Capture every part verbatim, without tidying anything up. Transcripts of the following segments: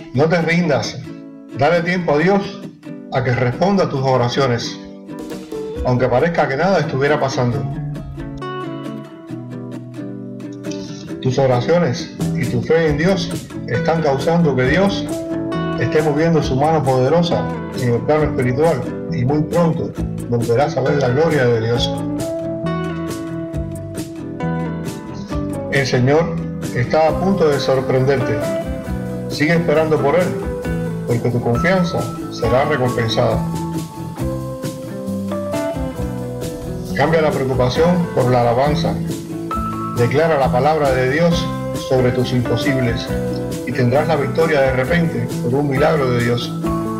No te rindas, dale tiempo a Dios a que responda a tus oraciones, aunque parezca que nada estuviera pasando. Tus oraciones y tu fe en Dios están causando que Dios esté moviendo su mano poderosa en el plano espiritual, y muy pronto volverás a ver la gloria de Dios. El Señor está a punto de sorprenderte. Sigue esperando por Él, porque tu confianza será recompensada. Cambia la preocupación por la alabanza. Declara la palabra de Dios sobre tus imposibles y tendrás la victoria de repente por un milagro de Dios.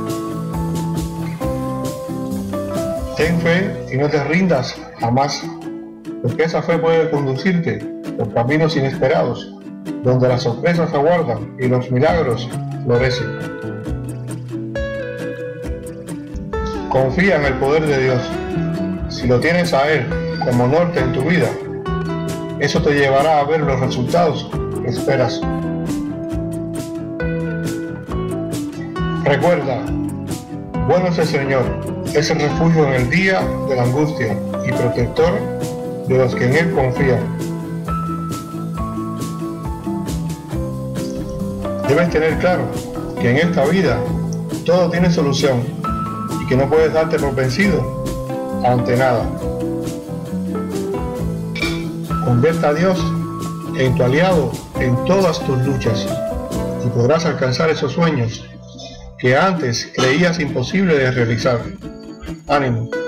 Ten fe y no te rindas jamás, porque esa fe puede conducirte por caminos inesperados, donde las sorpresas aguardan y los milagros florecen. Confía en el poder de Dios. Si lo tienes a Él como norte en tu vida, eso te llevará a ver los resultados que esperas. Recuerda, bueno es el Señor, es el refugio en el día de la angustia y protector de los que en Él confían. Debes tener claro que en esta vida todo tiene solución y que no puedes darte por vencido ante nada. Convierta a Dios en tu aliado en todas tus luchas y podrás alcanzar esos sueños que antes creías imposible de realizar. Ánimo.